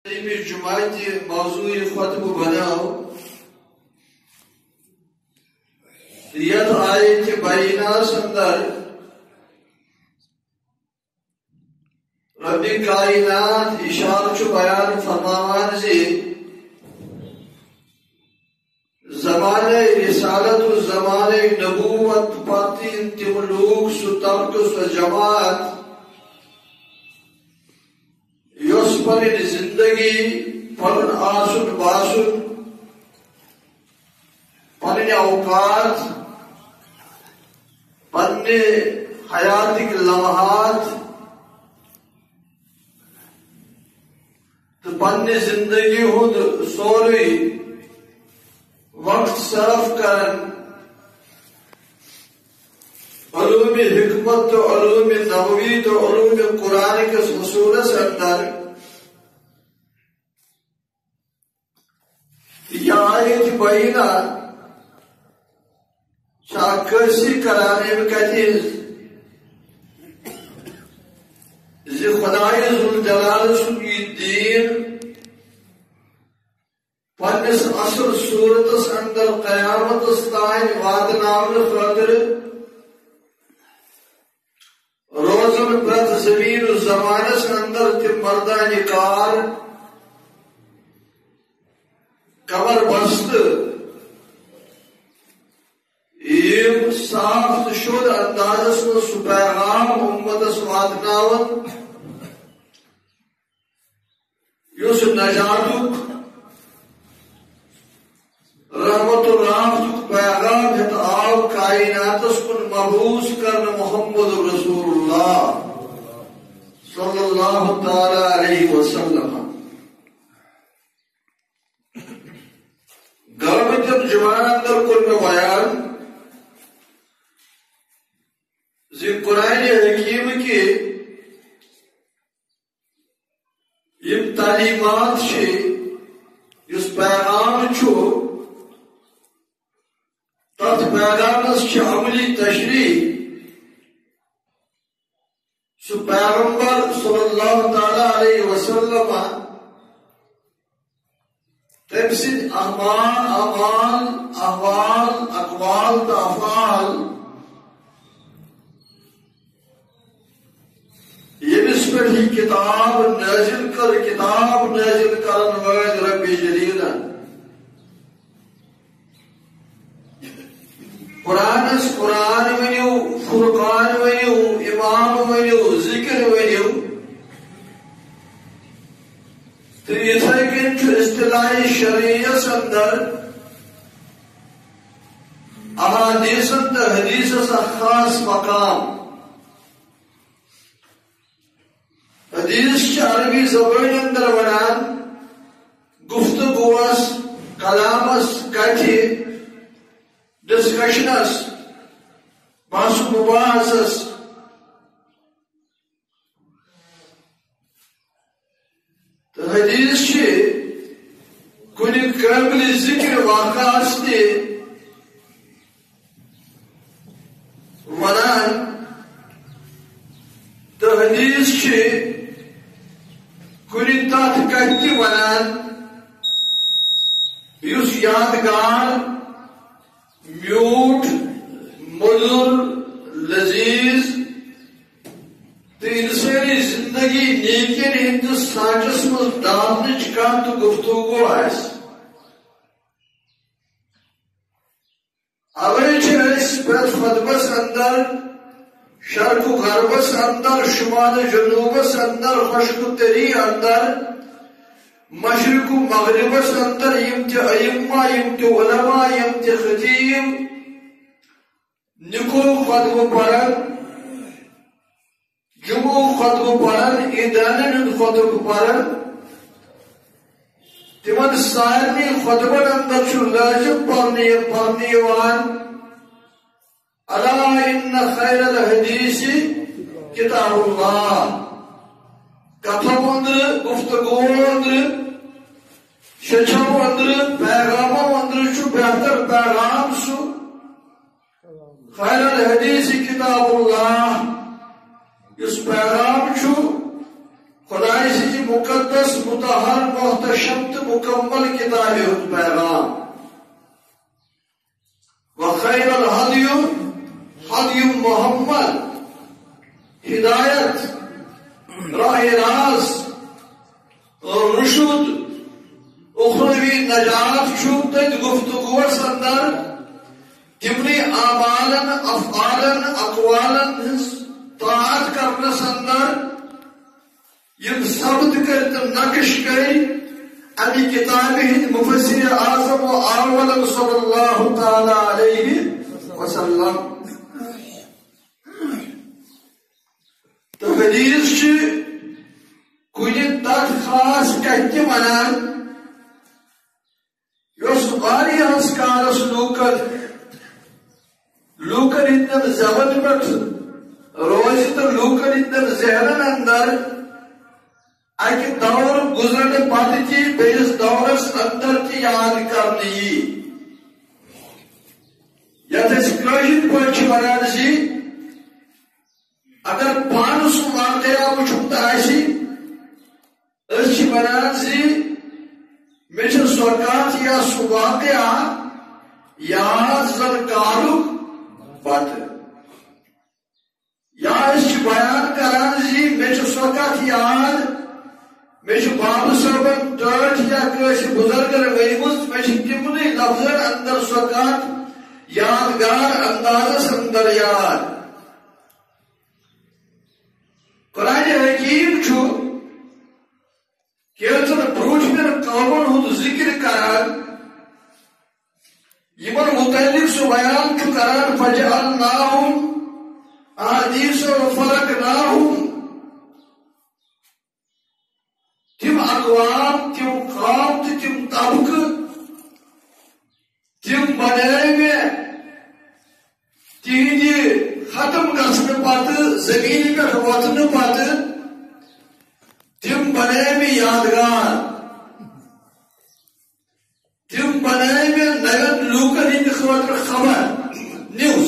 جماعتی موضوع خطب بناو یت آیت بیناس اندر رب کائنات اشارہ بیان فرماوان زی زمانہ رسالت و زمانہ نبوت پاتی تم لوگ سو طبق سو جماعت یوس پنن زندگی پنن آسن باسن پنن اوقات پنن حیاتک لمحات تو پنن زندگی ہند سوری وقت صرف کرن علوم حکمت تو علوم نبوی تو علوم قرآن کے حصول سے اندر یہ آیت بینہ شاکرسی کرانے میں کہتی ہے زی خدای ذوالجلال سنگی دین پنس اصل صورتس اندر قیامت استائن وادناون خاطر روزن پرت زمین و زمانس اندر تم مردان کار کمر بست یم صاف شد اندازس میں سو پیغام امتس واتناون یوس نجاتک رحمت اللہ پیغام ہت آو کائناتس کن مبعوث کرن محمد رسول اللہ صلی اللہ تعالی علیہ وسلم گرمتم جوان اندر کن بیان زی قرآن حکیم کی یم تعلیمات شی یس پیغام چھو تت پیغامس عملی تشریح سو پیغمبر صلی اللہ تعالی علیہ وسلم تم سن اعمال اقوال تا افعال یمس پر ہی کتاب نازل کرن وید رب جلیلا قرآن ونیو فرقان ونیو امام ونیو ذکر ونیو تو یتھے کن چھو اصطلاحی شریعت اندر احادیث تا حدیث سا خاص مقام حدیث چھ عربی زبان اندر ونان گفتگوس کلامس کٹھی ڈسکشنس بحث مباحثس تو حدیث چھ کن قابل ذکر واقعات تے ونان تو حدیث چھ کن تات کہتی ونان یس یادگار میوٹ مدر لذیذ تو انسانی زندگی نیکن ہندس سانچس مز ڈالنچ کان تو گفتگو آئیس اوے چھس پرت خطبس اندر شرق و غربس اندر شمال جنوبس اندر خشک و تری اندر مشرق و مغربس اندر یمت ائمہ یمت علماء یمت خطیب نکو خطب پڑھن جمعو خطب پڑھن عیدانن خطب پڑھن تمن سارنی خطبن اندر چھو لازم پڑھنی وان الا ان خیر الحدیث کتاب اللہ کتھم اندر گفتگو اندر شچھو اندر پیغامو اندر چھو بہتر پیغام سو خیر الحدیث کتاب اللہ اس پیغام چھو خدای سے مقدس مطہر محتشم تو مکمل کتاب پیغام وخیر الہدی ہدی محمد ہدایت راہ راست اور رشد اخروی نجات چھو تت گفتگوس اندر تمنی اعمالن افعالن اقوالن طاعت کرنس اندر یم ثبت کرت نقش کر امی کتاب ہند مفسر اعظم و اول صلی اللہ تعالی علیہ وسلم تو حدیث کن تک خاص کتہ ونان یس واریاہس کالس لوکن ہندن زبان پہ روز تو لوکن ہندن ذہنن اندر اکہ دور گزرنے پتہ تہ بیس دورس اندر تہ یاد کرنے یت کاشر پہ ونان زی اگر پان سہ واقعہ وچھمت ونان زی مے سہ کت یا سہ واقعہ یاد زن کالک پتہ یا بیان کران زی مے سہ کت یاد مے بابا صٲبن ٹٲٹھ یا کٲنٛسہِ بُزرگن ؤنمٕژ مے تِمنٕے لفظن اندر سۄ کتھ یادگار اندازس اندر یاد قرآن حکیم چھُ کینٛژن برٛوٗنٛٹھمٮ۪ن قومن ہُنٛد ذکر کران یمن متعلق سُہ بیان چھُ کران فجعلناہم احادیث وفرقناہم تم اقوام تم قوم تم طبقہ تم بنائے تہند ختم گھن پتہ زمین پہ وتن پتہ تم بنائے یادگار تم بنائے نوین لوکن ہند خاطر خبر نیوز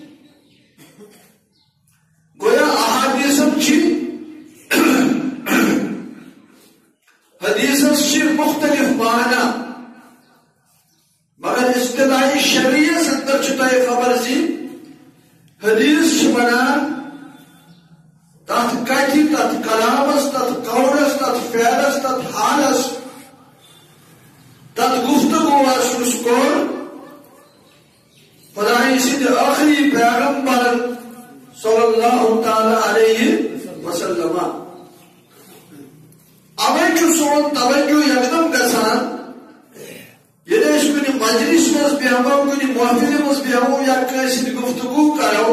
گویا احادیثن حدیثس مختلف معنی مگر اصطلاحی شریعت اندر تہ خبر زی حدیث ونان تت کتھ تت کلامس تت قولس تت فعلس تت حالس تت گفتگوس اس کور خدای سند آخری پیغمبر صلی اللہ تعالی علیہ وسلم اوے سون توجہ یکدم گژھان ییٚلہِ أسۍ کُنہِ مجلس منٛز بیٚہمو کُنہِ محفلہِ منٛز بیٚہمو یا کٲنٛسہِ سۭتۍ گفتگو کرو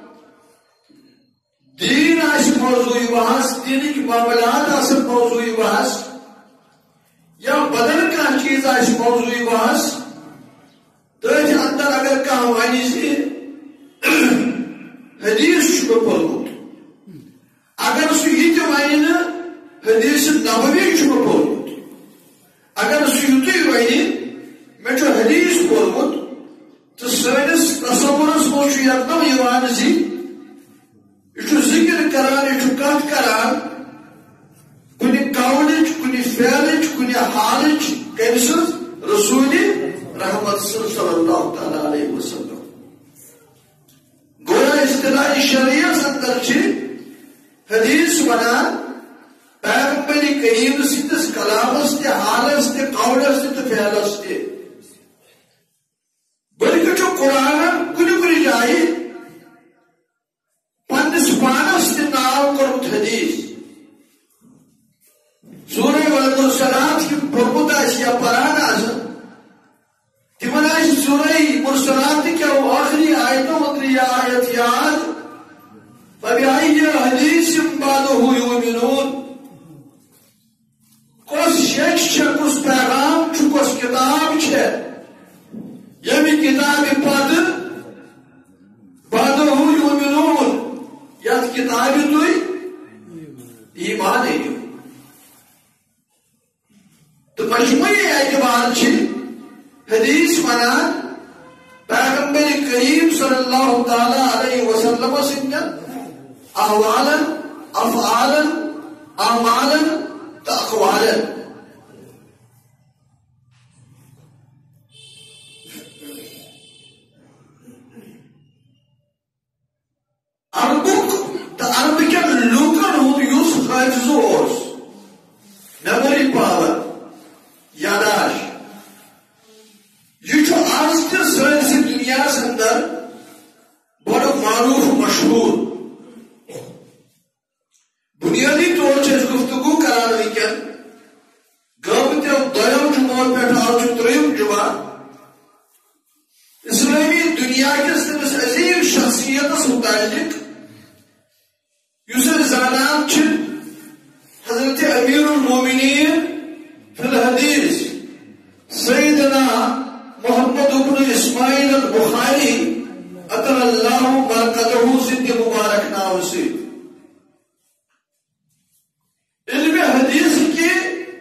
دین آسہِ موضوع بحث دینٕکۍ معاملات آسن موضوع بحث یا بدل کانٛہہ چیٖز آسہِ موضوع بحث تٔتھۍ اندر اگر کانٛہہ ونہِ زِ حدیث چھُ مےٚ پوٚرمُت اگر سُہ یہِ تہِ ونہِ نہٕ حدیث نبوی چھُ مےٚ پوٚرمُت اگر سُہ یُتُے ونہِ مےٚ چھُ حدیث پوٚرمُت تہٕ سٲنِس تصورس منٛز چھُ یکدم یِوان زِ یہِ چھُ ذکر کران یہِ چھُ کتھ کران کُنہِ قولٕچ کُنہِ فعلٕچ کُنہِ حالٕچ کٔمۍ سٕنٛز رسوٗلِ رحمت صلی اللہ تعالیٰ علیہ وسلم گویا اصطلاحی شریعت اندر چھِ حدیث ونان پیغمبر کریم سندس کلامس تہ حالس تہ قولس تہ فعلس تہ بلکہ چھُ قرآن کُنہِ کُنہِ جایہِ پننس پانس تہ ناو کوٚرمُت حدیث سورہ والمرسلات یِم پوٚرمُت آسہِ یا پران آسن تمن آسہِ سورہ مرسلات کیو آخری آیتو اندر یہ آیت یاد فبأي حدیث بعدہ یؤمنون کس شیچ کس پیغام کس کتاب یمی کتاب پد بعدہ یؤمنون یت کتاب تھی ایمان ایو تو مجموعی اعتبار حدیث ونان پیغمبر کریم صلی اللہ تعالی علیہ وسلم سندن احوالا افعالا اعمالا تو اقوالن عربک تو عربکن لوکن ہوں یوس حافظو اوس میموری پاور یاداش یہ آج تہ سنسی دنیا اندر بڑا معروف مشہور بنیادی طور سے گفتگو کران ونکن گامتو دویم جمعہ پہ آج تریم جمعہ اسلامی دنیا کس تمس عظیم شخصیت متعلق اس زانان حضرت امیر المومنین فی الحدیث سیدنا محمد بن اسماعیل البخاری اطل اللہ برکتہ زند مبارک نام سے علم حدیث کی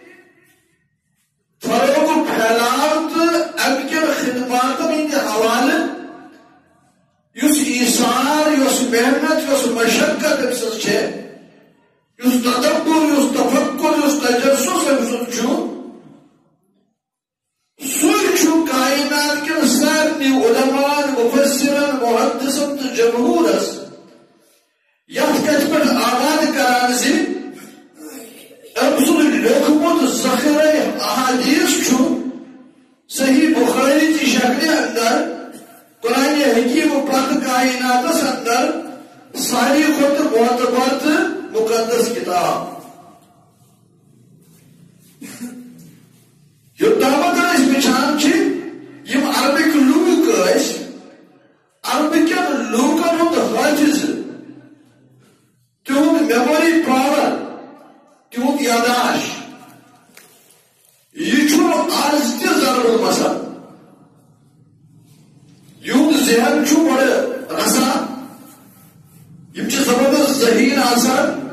فروغ پھیلاؤ تو اب کے خدمات ہند حوالے اس ایثار اس محنت اس مشقت امس اس تدبر اس تفکر اس تجسس امس سو کائنات کے سارے علماء مفسرن محدثن تو جمہورس یت کت پہ آباد کران زی ام سن لیکھمت ذخیرہ احادیث صحیح بخاری کی شکل اندر قرآن حکیم پت کائنات اندر ساری خود معتبر مقدس کتاب یوتامت وچان یم عربک لوک عربکن لوکن ہند حافظ تہد میموری پاور تہد یاداش یہ آج تہ ضرور مسئلہ یہد ذہن بڑے رسا زبردست ذہین آسان